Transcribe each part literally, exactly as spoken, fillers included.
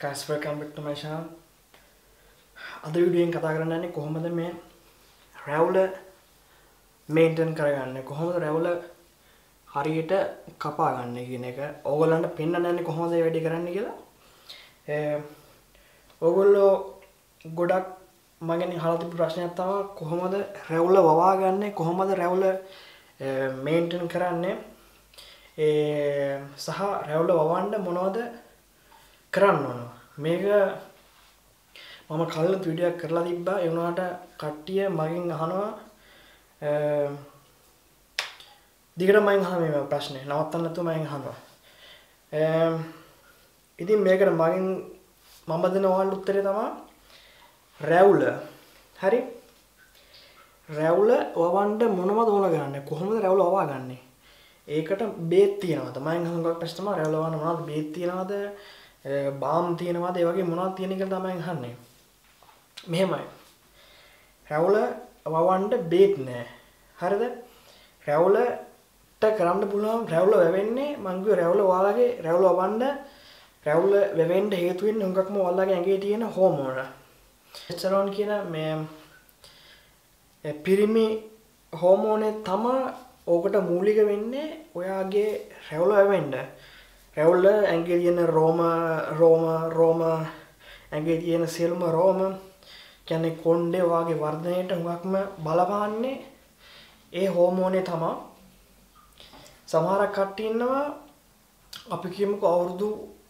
Guys, welcome back to my channel. අද video එකෙන් කතා කරන්න යන්නේ කොහොමද මේ රැවුල මේන්ටේන් කරගන්නේ කොහොමද රැවුල හරියට කපා ගන්න කියන එක ඕගොල්ලන්ට පෙන්නන්න යන්නේ කොහොමද මේ වැඩේ කරන්නේ කියලා. ඒ ඕගොල්ලෝ ගොඩක් මගෙන් අහලා තිබු ප්‍රශ්නයක් තමයි කොහොමද රැවුල වවා ගන්නේ කොහොමද රැවුල මේන්ටේන් කරන්නේ ඒ සහ රැවුල වවන්න මොනවද කරන්න ඕන මේක මම කලින් වීඩියෝ එකක් කරලා තිබ්බා ඒ වුණාට කට්ටිය මගෙන් අහනවා දිගට මම අහන මේ ප්‍රශ්නේ නවත්තන්න නැතුව මම අහනවා ඉතින් මේකට මගෙන් මම දෙන ඔයාලට උත්තරේ තමයි රැවුල හරි රැවුල වවන්න මොනවද ඕන කරන්නේ කොහොමද රැවුල වවාගන්නේ ඒකට බේත් තියනවාද මම අහන ප්‍රශ්න තමයි රැවුල වවන්න මොනවද බේත් තියනවාද බාම් තියෙනවාද ඒ වගේ මොනවද තියෙන කියලා තමයි අහන්නේ. මෙහෙමයි. රැවුල වවන්න බේත් නෑ. හරිද? රැවුලට කරන්න පුළුවන් රැවුල වැවෙන්නේ මං කිව්ව රැවුල ඔයාලගේ රැවුල වවන්න රැවුල වැවෙන්න හේතු වෙන්නේ හුඟක්ම ඔයාලගේ ඇඟේ තියෙන හෝමෝන. ටෙස්ටරෝන් කියන මේ පිරිමි හෝමෝනේ තමයි ඕකට මූලික වෙන්නේ ඔයාගේ රැවුල වැවෙන්න. රැවුල ඇඟේ තියෙන රෝම රෝම රෝම ඇඟේ තියෙන සියලුම රෝම කියන්නේ කොණ්ඩේ වාගේ වර්ධනයට හුඟක්ම බලපාන්නේ ඒ හෝමෝනේ තමයි. සමහරක් කට්ටිය ඉන්නවා අපි කියමුකෝ අවුරුදු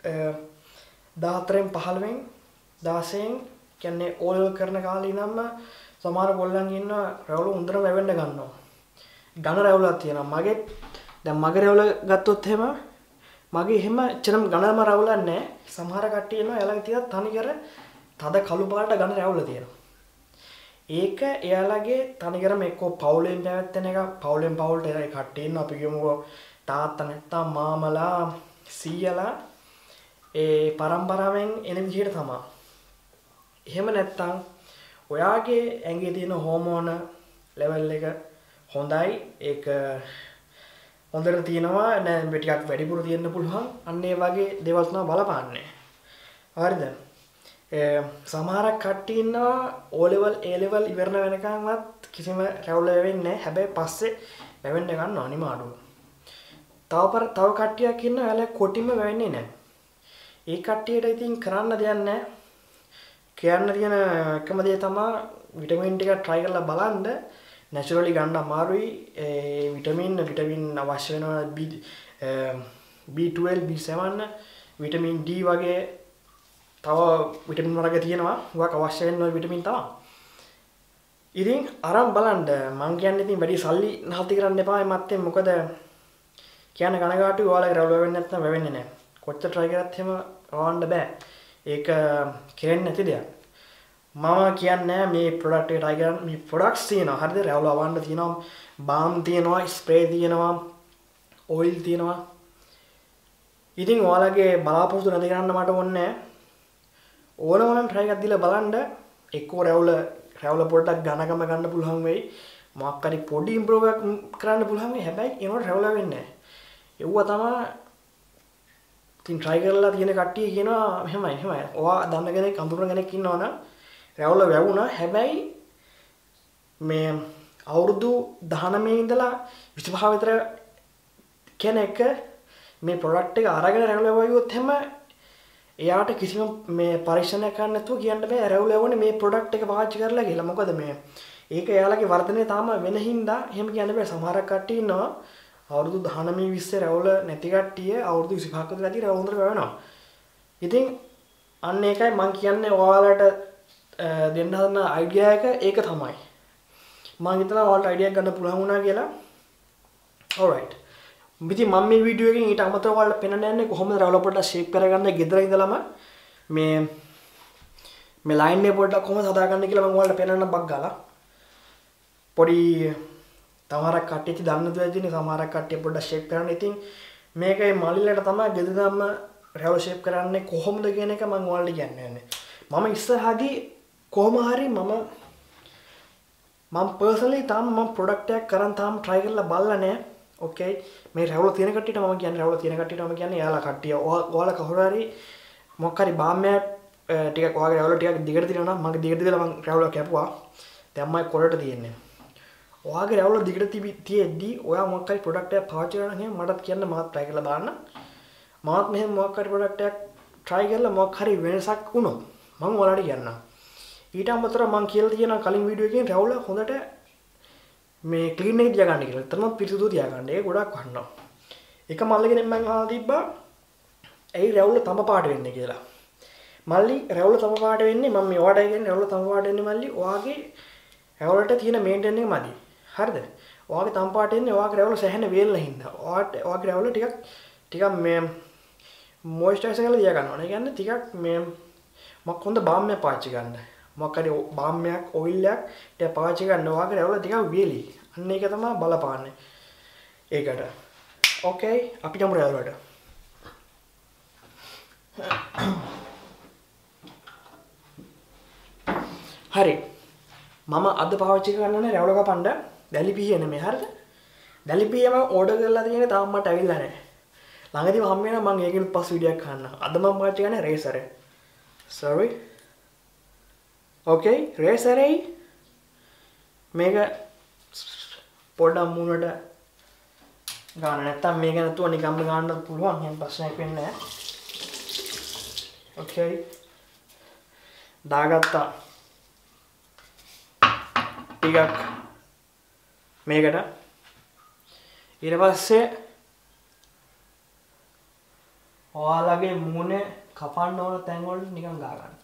දාහතරෙන් පහළොවෙන් දාසයෙන් කියන්නේ ඕල් කරන කාලේ ඉඳන්ම සමහර ගොල්ලන් ඉන්නවා රැවුල හොඳට වැවෙන්න ගන්නවා. ඝන රැවුලක් තියෙනවා. මගේ දැන් මගේ රැවුල ගත්තොත් එහෙම මගේ එහෙම එච්චරම ඝනම රැවුලක් නැහැ. සමහර කට්ටිය ඉන්නවා එයාලගේ තියෙන තනිකර තද කළු පාට ඝන රැවුල තියෙනවා. ඒක එයාලගේ තනිකරම එක්කෝ පවුලෙන් පැවැත්වෙන එක පවුලෙන් පවුලට ඒ කට්ටිය ඉන්නවා අපි කියමුකෝ තාත්තා නැත්තම් මාමලා සීයලා ඒ පරම්පරාවෙන් එන විදිහට තමයි. එහෙම නැත්තම් ඔයාගේ ඇඟේ තියෙන හෝමෝන ලෙවල් එක හොඳයි ඒක හොඳට තියෙනවා නෑ ටිකක් වැඩිපුර තියෙන්න පුළුවන් අන්න ඒ වගේ දේවල් තමයි බලපාන්නේ හරිද සමහරක් කට්ටිය ඉන්නවා O level A level ඉවරන වෙනකන්වත් කිසිම රැවුල වෙවෙන්නේ නැහැ හැබැයි පස්සේ වැවෙන්න ගන්නවා අනිමාඩුව තව තව කට්ටියක් ඉන්නවා එයාලා කොටිම වැවෙන්නේ නැහැ ඒ කට්ටියට ඉතින් කරන්න දෙයක් නැහැ කියන්න තියෙන එකම දේ තමයි විටමින් ටික try කරලා බලන්න naturally ගන්න අමාරුයි ඒ විටමින් විටමින් අවශ්‍ය වෙනවා B twelve B seven vitamin D වගේ තව විටමින් වර්ග තියෙනවා ගොඩක් අවශ්‍ය වෙන විටමින් තමයි. ඉතින් අරන් බලන්න මං කියන්නේ ඉතින් වැඩි සල්ලි නාස්ති කරන්න එපා මත්තේ මොකද කියන්නේ කනගාටුයි ඔයාලගේ රැවුල වෙන්නේ නැත්නම් වෙවෙන්නේ නැහැ. කොච්චර try කරත් එහෙම වවන්න බෑ. ඒක කෙරෙන්නේ නැති දෙයක්. මම කියන්නේ මේ ප්‍රොඩක්ට් එක try කරන්න මේ ප්‍රොඩක්ට්ස් තියෙනවා හරිද රැවුල වවන්න තියෙනවා බාම් තියෙනවා ස්ප්‍රේ තියෙනවා ඔයිල් තියෙනවා ඉතින් ඔයාලගේ බලාපොරොත්තු නැති කරන්න මට ඕනේ ඕන ඕනම try එකක් දීලා බලන්න එක්කෝ රැවුල රැවුල පොඩ්ඩක් ඝනකම ගන්න පුළුවන් වෙයි මොකක් හරි පොඩි ඉම්ප්‍රූව් එකක් කරන්න පුළුවන් වෙයි හැබැයි ඒනොට රැවුල වෙන්නේ නැහැ ඒව තමයි ඉතින් try කරලා තියෙන කට්ටිය කියනවා එහෙමයි එහෙමයි ඔයා දන්න කෙනෙක් අඳුරන කෙනෙක් ඉන්නවනම් රැවුල වැවුණා හැබැයි මේ අවුරුදු දහනවය ඉඳලා විසිපහ විතර කෙනෙක් මේ ප්‍රොඩක්ට් එක අරගෙන රැවුල වැවුවොත් එහෙම එයාට කිසිම මේ පරීක්ෂණයක් කරන්න නැතුව කියන්න බෑ රැවුල වැවුනේ මේ ප්‍රොඩක්ට් එක පාවිච්චි කරලා කියලා. මොකද මේ ඒක එයාලගේ වර්ධනය තාම වෙන හින්දා එහෙම කියන්න බෑ. සමහරක් කට්ටිය ඉන්නවා අවුරුදු දහනවය විස්සේ රැවුල නැති කට්ටිය අවුරුදු විසිපහක විතර ඇති රැවුල හොඳට වැවෙනවා. ඉතින් අන්න ඒකයි මම කියන්නේ ඔයාලට දෙන්න හදන අයිඩියා එක ඒක තමයි. මම හිතනවා ඔයාලට අයිඩියා එක ගන්න පුළුවන් වුණා කියලා. alright. ඉතින් මම මේ වීඩියෝ එකෙන් ඊට අමතරව ඔයාලට පෙන්වන්න යන්නේ කොහොමද රැවුල පොඩ්ඩක් ෂේප් කරගන්න ගෙදර ඉඳලම මේ මේ ලයින් එක පොඩ්ඩක් කොහොමද හදාගන්න කියලා මම ඔයාලට පෙන්වන්න බක් ගාලා. පොඩි තවරක් කට්ටිය දන්න දේ තියෙන සමහරක් කට්ටිය පොඩ්ඩක් ෂේප් කරන්න. ඉතින් මේකේ මලිලට තමයි ගෙදරම රැවුල ෂේප් කරන්නේ කොහොමද කියන එක මම ඔයාලට කියන්නේ. මම ඉස්සරහදී කොහොම හරි මම මම පර්සනලි තාම මම ප්‍රොඩක්ට් එකක් කරන් තාම try කරලා බලලා නැහැ. ඕකේ මේ රැවුල තියෙන කට්ටියට මම කියන්නේ රැවුල තියෙන කට්ටියට මම කියන්නේ යාලා කට්ටිය ඔයාලා කවුරු හරි මොකක් හරි බාම්මයක් ටිකක් ඔයාගේ රැවුල ටිකක් දිගට තියෙනවා නම් මගේ දිගට දාලා මම රැවුල කැපුවා. දැන් මම කොරට තියෙන්නේ. ඔයාගේ රැවුල දිගට තියෙද්දි ඔයා මොකක් හරි ප්‍රොඩක්ට් එකක් පාවිච්චි කරනවා නම් එහෙනම් මටත් කියන්න මමත් try කරලා දාන්න. මමත් මෙහෙම මොකක් හරි ප්‍රොඩක්ට් එකක් try කරලා මොකක් හරි වෙනසක් වුණොත් මම ඔයාලට කියන්නම්. ඊට අමතරව මම කියලා තියෙනවා කලින් වීඩියෝ එකකින් රැවුල හොඳට මේ ක්ලීන් එක තියාගන්න කියලා. එතරම් පිරිසිදු තියාගන්න. ඒක ගොඩක් වටිනවා. එක මල්ලගෙන මම අහලා තිබ්බා ඇයි රැවුල තම පාට වෙන්නේ කියලා. මල්ලි රැවුල තම පාට වෙන්නේ මම මේ ඔයාට කියන්නේ රැවුල තම පාට වෙන්නේ මල්ලි ඔයාගේ රැවුලට තියෙන මේන්ටේන් එක මදි. හරිද? ඔයාගේ තම පාට වෙන්නේ ඔයාගේ රැවුල සැහැණ වේලලා හින්දා. ඔයාට ඔයාගේ රැවුල ටිකක් ටිකක් මේ මොයිස්චරයිසර් කරලා තියා ගන්න ඕනේ. ඒ කියන්නේ ටිකක් මේ මොකක් හොඳ බාම්මයක් පාවිච්චි ගන්න. මොකක් හරි බාම්මයක් ඔයිල් එකක් ටික පාවිච්චි ගන්න ඔයාගේ රැවුල ටිකක් වේලි. අන්න ඒක තමයි බලපාන්නේ. ඒකට. ඕකේ අපි යමු රැවුලට. හරි මම අද පාවිච්චි කරන්නේ රැවුල කපන්න දැලිපිය නෙමෙයි හරිද දැලිපිය මම ඕඩර් කරලා තියෙන්නේ තාම මට ඇවිල්ලා නැහැ ළඟදීම හම්බ වෙනවා මම ඒකෙන් පස්සේ වීඩියෝ එකක් ගන්නවා අද මම පාවිච්චි කරන්නේ රේසර් එක sorry okay රේසර් එක මේක පොඩ්ඩක් මූණට ගන්න නැත්තම් මේක නැතුව නිකම්ම ගන්නත් පුළුවන් එහෙම ප්‍රශ්නයක් වෙන්නේ නැහැ okay දාගත්තා ටිකක් මේකට ඊට පස්සේ ඔයාලගේ මූණේ කපන්න ඕන තැන් වලට නිකන් ගා ගන්න.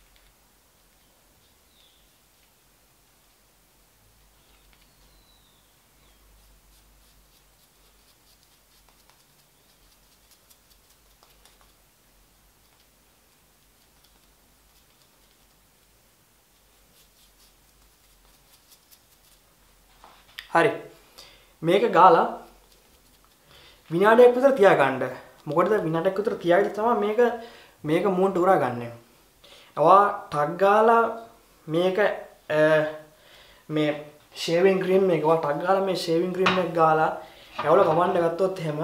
හරි මේක ගාලා විනාඩියක් විතර තියාගන්න. මොකටද විනාඩියක් විතර තියාගෙන තමයි මේක මේක මූණට උරා ගන්න. ඔයා ටක් ගාලා මේක මේ ෂේවිං ක්‍රීම් එක ඔයා ටක් ගාලා මේ ෂේවිං ක්‍රීම් එක ගාලා රැවුල කපන්න ගත්තොත් එහෙම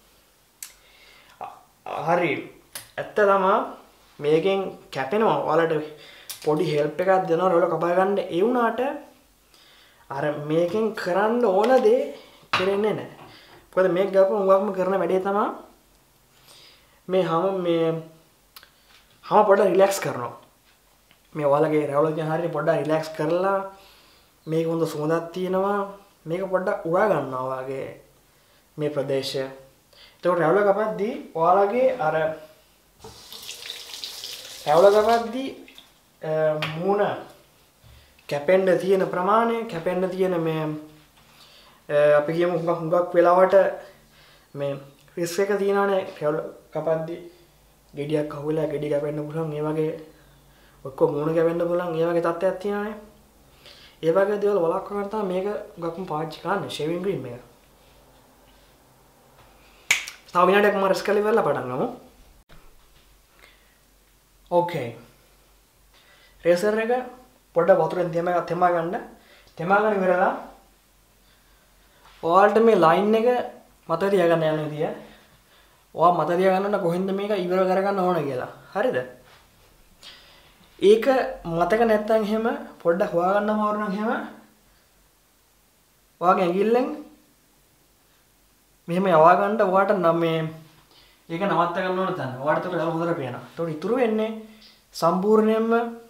හරි ඇත්ත තමයි මේකෙන් කැපෙනවා. ඔයාලට පොඩි හෙල්ප් එකක් දෙනවා රැවුල කපා ගන්න. ඒ වුණාට අර මේකෙන් කරන්න ඕන දේ කරන්නේ නැහැ. මොකද මේක ගාපුවම උගක්ම කරන වැඩේ තමයි මේ හැම මේ හැම පොඩ්ඩක් රිලැක්ස් කරනවා. මේ ඔයාලගේ රැවුල කියන හරියට පොඩ්ඩක් රිලැක්ස් කරලා මේක හොඳ සුවඳක් තියෙනවා. මේක පොඩ්ඩක් උරා ගන්නවා වගේ මේ ප්‍රදේශය. ඒතකොට රැවුල කපද්දී ඔයාලගේ අර රැවුල කපද්දී මූණ කැපෙන්න තියෙන ප්‍රමාණය කැපෙන්න තියෙන මේ අපි කියමු හුඟක් හුඟක් වෙලාවට මේ රිස්ක් එක තියෙනවානේ රැවුල කපද්දී ගෙඩියක් අහුවෙලා ගෙඩිය කැපෙන්න පුළුවන් ඒ වගේ ඔක්කොම මූණ කැපෙන්න පුළුවන් ඒ වගේ තත්ත්වයක් තියෙනවානේ ඒ වගේ දේවල් වළක්වා ගන්න තමයි මේක හුඟක්ම පාවිච්චි කරන්නේ ෂේවිං ක්‍රීම් එක. තව විනාඩියක් මම රිස්ක් කරලා ඉවරලා පටන් ගමු. ඕකේ. රේසර් එක පොඩ්ඩක් වතුරෙන් තෙමා තෙමා ගන්න. තෙමා ගන්න ඉවරලා ඔයාලට මේ ලයින් එක මතක තියාගන්න යන විදිය. ඔයා මතක තියාගන්න කොහෙන්ද මේක ඉවර කරගන්න ඕන කියලා. හරිද? ඒක මතක නැත්නම් එහෙම පොඩ්ඩක් හොයාගන්න අමාරු නම් එහෙම ඔයාගේ ඇඟිල්ලෙන් මෙහෙම යවා ගන්න ඔයාට නම් මේ ඒක නවත්ත ගන්න ඕන තැන. ඔයාට ඒක හොඳට පේනවා. ඒතකොට ඉතුරු වෙන්නේ සම්පූර්ණයෙන්ම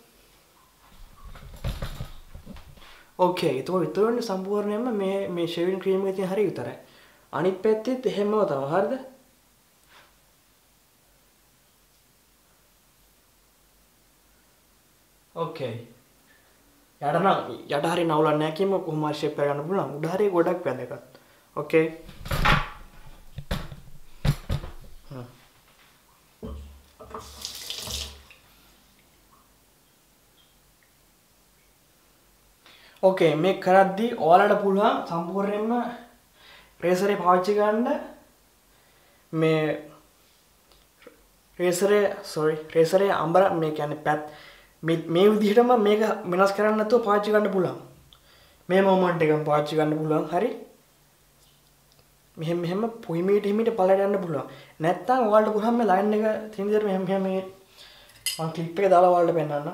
ඕකේ. ඒතකොට ඉතුරු වෙන්නේ සම්පූර්ණයෙන්ම මේ මේ ෂේවිං ක්‍රීම් එකේ තියෙන හරිය විතරයි. අනිත් පැත්තෙත් එහෙමම තමයි. හරිද? ඕකේ. යට නම් යට හරිය නවුලක් නැහැ කියමු කොහොම හරි ෂේප් එක ගන්න පුළුවන්. උඩ හරිය ගොඩක් වැදගත්. ඕකේ. ඕකේ මේක කරද්දී ඔයාලට පුළුවන් සම්පූර්ණයෙන්ම රේසරේ පාවිච්චි ගන්න මේ රේසරේ sorry රේසරේ අම්බර මේ කියන්නේ පැත් මේ මේ විදිහටම මේක වෙනස් කරන්න නැතුව පාවිච්චි ගන්න පුළුවන්. මේ මොමන්ට් එකම පාවිච්චි ගන්න පුළුවන්. හරි. මෙහෙම මෙහෙම පුහිමීට හිමීට පළයට යන්න පුළුවන්. නැත්තම් ඔයාලට පුළුවන් මේ ලයින් එක තියෙන විදිහට මෙහෙම මෙහෙම මම ක්ලිප් එක දාලා ඔයාලට පෙන්නන්න.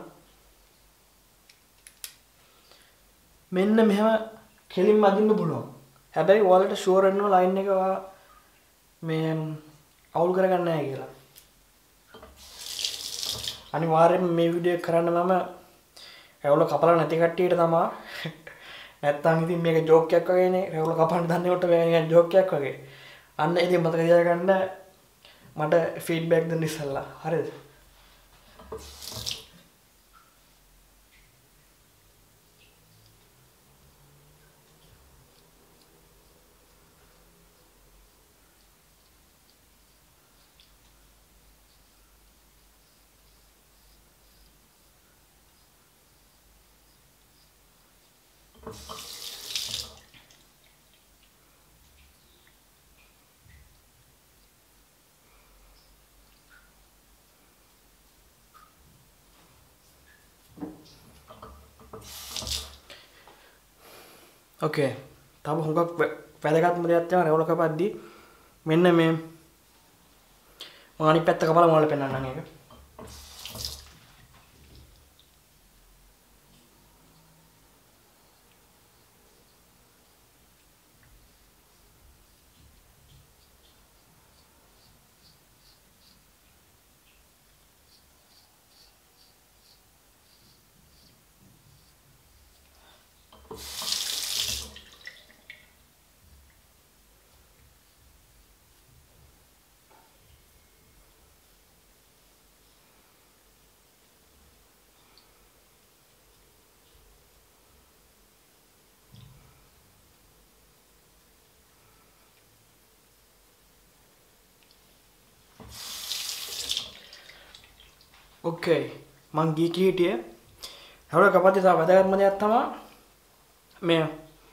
මෙන්න මෙහෙම කෙලින්ම අදින්න පුළුවන්. හැබැයි ඔයාලට ෂුවර් වෙන්න ලයින් එක ඔයා මේ අවුල් කරගන්න නැහැ කියලා. අනිවාර්යයෙන්ම මේ වීඩියෝ එක කරන්න මම රැවුල කපලා නැති කට්ටියට තමයි. නැත්තම් ඉතින් මේක ජෝක් එකක් වගේනේ. රැවුල කපන්න දන්නේ කොට මේක ජෝක් එකක් වගේ. අන්න ඉතින් මතක තියාගන්න මට ෆීඩ්බැක් දෙන්න ඉස්සෙල්ලා. හරිද? ඕකේ. තව හුඟක් වැදගත්ම දෙයක් තමයි රැවුල කපද්දී මෙන්න මේ මම අනිත් පැත්ත කපලා මොනවද පෙන්නන්නම් ඒක. ඕකේ මං ගී කී හිටියේ රැවුල කපද්දී තව වැදගත්ම දෙයක් තමයි මේ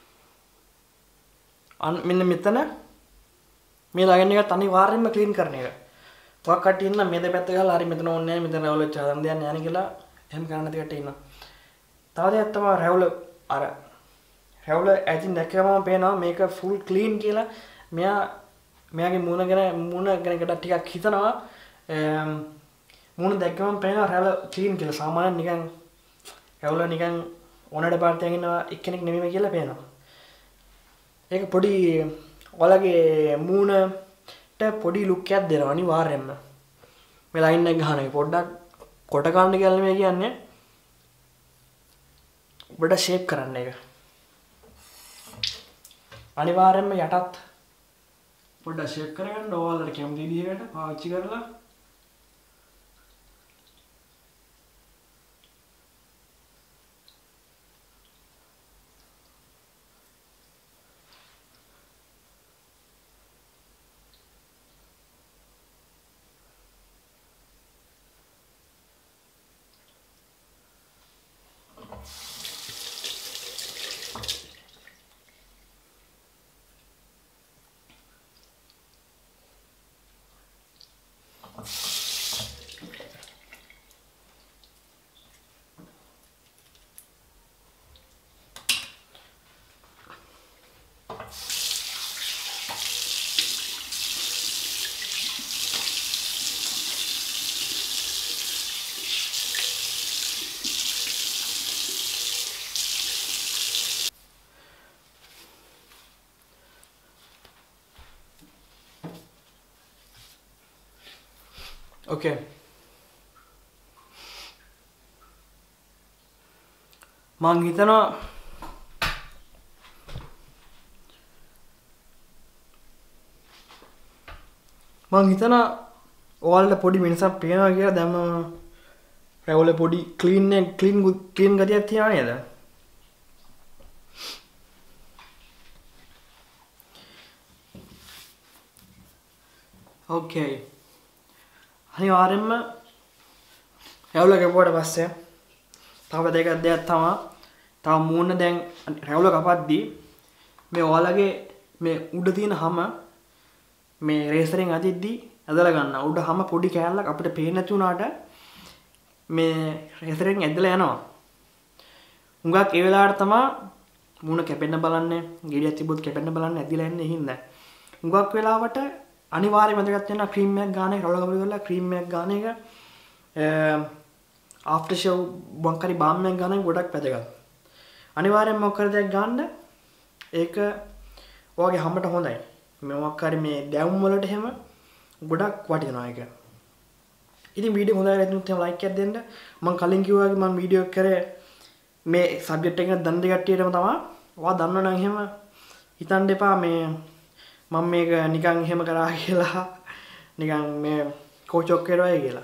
මෙන්න මෙතන මේ ලයින් එකත් අනිවාර්යයෙන්ම ක්ලීන් කරන එක. තවක් කට්ටිය ඉන්න මේ දෙපැත්ත ගහලා හරි මෙතන ඕනේ නැහැ මෙතන රැවුල වෙච්ච හදන්න දෙයක් නැහැ කියලා එහෙම කරන්න නැති කට්ටිය ඉන්නවා. තව දෙයක් තමයි රැවුල අර රැවුල ඇදින් දැක්කම පේනවා මේක ෆුල් ක්ලීන් කියලා. මෙයා මෙයාගේ මූණ ගැන මූණ ගැන ටිකක් හිතනවා. මූණ දැක්කම පේනවා රැවුල ක්ලීන් කියලා. සාමාන්‍යයෙන් නිකන් රැවුල නිකන් ඕනඩ පාර්ටියක් ඉන්නවා එක්කෙනෙක් නෙමෙයි කියලා පේනවා. ඒක පොඩි ඔයාලගේ මූණට පොඩි ලුක් එකක් දෙනවා අනිවාර්යයෙන්ම. මේ ලයින් එක ගහන එක පොඩ්ඩක් කොට ගන්න කියලා මේ කියන්නේ. පොඩ්ඩක් ෂේප් කරන්න එක. අනිවාර්යයෙන්ම යටත් පොඩ්ඩක් ෂේප් කරගන්න ඔයාලට කැමති විදිහකට පාවිච්චි කරලා ඕකේ මං හිතනවා මං හිතනවා ඔයාලට පොඩි වෙනසක් පේනවා කියලා. දැන් මම රැවුල පොඩි ක්ලීන් එක ක්ලීන් ක්ලීන් ගතියක් තියනවා නේද? ඕකේ අනිවාර්යෙන්ම රැවුල කපුවට පස්සේ තව දෙකක් දෙයක් තමයි තව මූණ දැන් රැවුල කපද්දී මේ ඔයාලගේ මේ උඩ තියෙන හැම මේ රේසරෙන් අදිද්දී ඇදලා ගන්න. උඩ හැම පොඩි කෑල්ලක් අපිට පේන්නේ නැති වුණාට මේ රේසරෙන් ඇදලා යනවා. උඟක් ඒ වෙලාවට තමයි මූණ කැපෙන්න බලන්නේ. ගෙඩියක් තිබ්බොත් කැපෙන්න බලන්නේ ඇදිලා යන්නේ හින්දා. උඟක් වෙලාවට අනිවාර්යයෙන්ම වැදගත් වෙනවා ක්‍රීම් එකක් ගන්න එක. රැවුල කපලා ක්‍රීම් එකක් ගන්න එක. ආෆ්ටර් ෂෝ මොකක් හරි බාම්මෙන් ගන්න ගොඩක් වැදගත්. අනිවාර්යෙන්ම මොකක් හරි දෙයක් ගන්න. ඒක ඔයාගේ හැමට හොඳයි. මේ මොකක් හරි මේ දැවුම් වලට එහෙම ගොඩක් වටිනවා ඒක. ඉතින් වීඩියෝ හොඳයි නැත්නම් එහෙම ලයික් එකක් දෙන්න. මම කලින් කිව්වා වගේ මම වීඩියෝ එක කරේ මේ සබ්ජෙක්ට් එක දන්න දෙ කට්ටියටම තමයි. ඔයා දන්නවනම් එහෙම හිතන්න එපා මේ මම මේක නිකන් එහෙම කරා කියලා නිකන් මේ කෝචොක් කරවයි කියලා.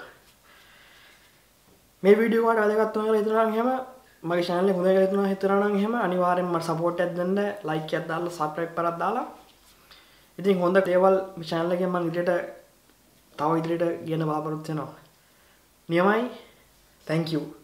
මේ වීඩියෝ එකට වැදගත් වුණා කියලා හිතනවා එහෙම මගේ channel එක හොඳයි කියලා හිතනවා හිතනවා නම් එහෙම අනිවාර්යෙන්ම මට support එකක් දෙන්න like එකක් දාලා subscribe කරලා දාලා. ඉතින් හොඳ දේවල් මේ channel එකෙන් මම ඉදිරියට තව ඉදිරියට ගෙන බලාපොරොත්තු වෙනවා. නියමයි. Thank you.